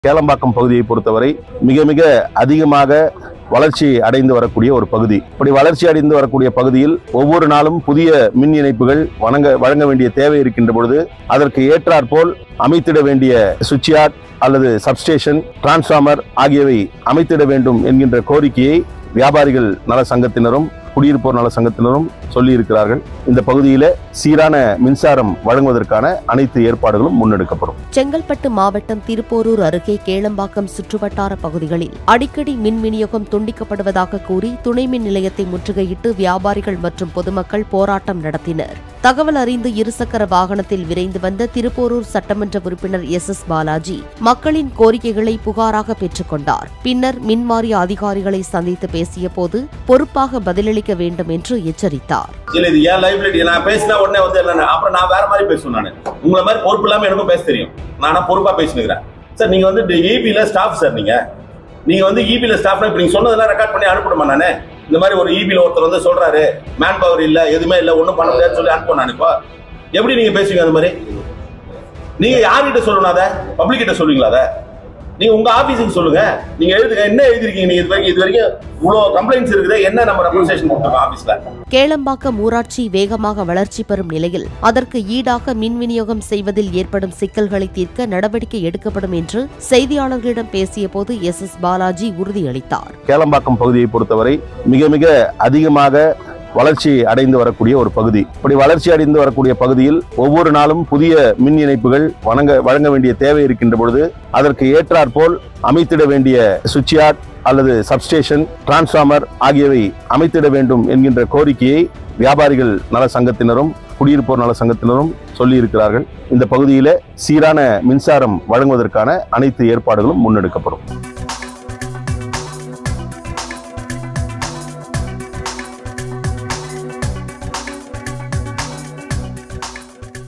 கேளம்பாக்கம் பகுதியை பொறுத்தவரை மிக மிக அதிகமாக வளர்ச்சி அடைந்து வரக்கூடிய ஒரு பகுதி. இப்படி வளர்ச்சி அடைந்து வரக்கூடிய பகுதியில் ஒவ்வொரு நாளும் புதிய மின் இணைப்புகள் வழங்க வேண்டிய தேவை இருக்கின்ற பொழுது அதற்கு ஏற்றாற்போல் அமைத்திட வேண்டிய சுவிட்ச் யார்ட் அல்லது சப்ஸ்டேஷன், டிரான்ஸ்ஃபார்மர் ஆகியவை அமைத்திட வேண்டும் என்கின்ற கோரிக்கையை வியாபாரிகள் நல சங்கத்தினரும் குடியிருப்போர் நல சங்கத்தினரும் சொல்லி இருக்கிறார்கள். இந்த பகுதியில சீரான மின்சாரம் வழங்குவதற்கான அனைத்து ஏற்பாடுகளும் முன்னெடுக்கப்படும். செங்கல்பட்டு மாவட்டம் திருப்போரூர் அருகே கேளம்பாக்கம் சுற்றுவட்டார பகுதிகளில் அடிக்கடி மின் விநியோகம் துண்டிக்கப்படுவதாக கூறி துணை மின் நிலையத்தை முற்றுகையிட்டு வியாபாரிகள் மற்றும் பொதுமக்கள் போராட்டம் நடத்தினர். தகவல் அறிந்து இருசக்கர வாகனத்தில் விரைந்து வந்த திருப்போரூர் சட்டமன்ற உறுப்பினர் எஸ் பாலாஜி மக்களின் கோரிக்கைகளை புகாராக பெற்றுக் கொண்டார். பின்னர் மின்வாரிய அதிகாரிகளை சந்தித்து பேசிய போது பொறுப்பாக பதிலளிக்க வேண்டும் என்று எச்சரித்தார். நான் பேசினா உடனே வந்து அப்புறம் நான் வேற மாதிரி பேசுவேன். உங்களை மாதிரி பொறுப்பு இல்லாம எனக்கும் பேச தெரியும். நான் பொறுப்பா பேசினுக்கிறேன் சார். நீங்க வந்து ஈபில ஸ்டாஃப் சார். நீங்க வந்து ஈபில ஸ்டாஃப் இப்ப நீங்க சொன்னதெல்லாம் ரெக்கார்ட் பண்ணி அனுப்பணுமா? நானே இந்த மாதிரி ஒரு ஈபில ஒருத்தர் வந்து சொல்றாரு மேன் பவர் இல்ல, எதுவுமே இல்ல, ஒன்னும் பண்ண முடியாதுன்னு சொல்லி அனுப்பணும். இப்போ எப்படி நீங்க பேசுவீங்க? அந்த மாதிரி நீங்க யார்கிட்ட சொல்லணும்? அதை பப்ளிக் கிட்ட சொல்லுவீங்களா? அதை நீங்க உங்க ஆபீஸுக்கு சொல்லுங்க. நீங்க எழுதுங்க, என்ன எழுதிருக்கீங்க? நீங்க இது வரைக்கும் இவ்வளவு கம்ப்ளைண்ட்ஸ் இருக்குது, என்ன நம்ம ரெப்ரசன்டேஷன் கொடுத்துருக்கோம் ஆபீஸ்ல? கேளம்பாக்கம் ஊராட்சி வேகமாக வளர்ச்சி பெறும் நிலையில் அதற்கு ஈடாக மின் விநியோகம் செய்வதில் ஏற்படும் சிக்கல்களை தீர்க்க நடவடிக்கை எடுக்கப்படும் என்று செய்தியாளர்களிடம் பேசிய போது எஸ் பாலாஜி உறுதியளித்தார். கேளம்பாக்கம் பகுதியை பொறுத்தவரை மிக மிக அதிகமாக வளர்ச்சி அடைந்து வரக்கூடிய ஒரு பகுதி. இப்படி வளர்ச்சி அடைந்து வரக்கூடிய பகுதியில் ஒவ்வொரு நாளும் புதிய மின் இணைப்புகள் வழங்க வேண்டிய தேவை இருக்கின்ற பொழுது அதற்கு ஏற்றாற்போல் அமைத்திட வேண்டிய சுவிட்ச் யார்ட் அல்லது சப்ஸ்டேஷன், டிரான்ஸ்ஃபார்மர் ஆகியவை அமைத்திட வேண்டும் என்கின்ற கோரிக்கையை வியாபாரிகள் நல சங்கத்தினரும் குடியிருப்போர் நல சங்கத்தினரும் சொல்லி இருக்கிறார்கள். இந்த பகுதியில சீரான மின்சாரம் வழங்குவதற்கான அனைத்து ஏற்பாடுகளும் முன்னெடுக்கப்படும்.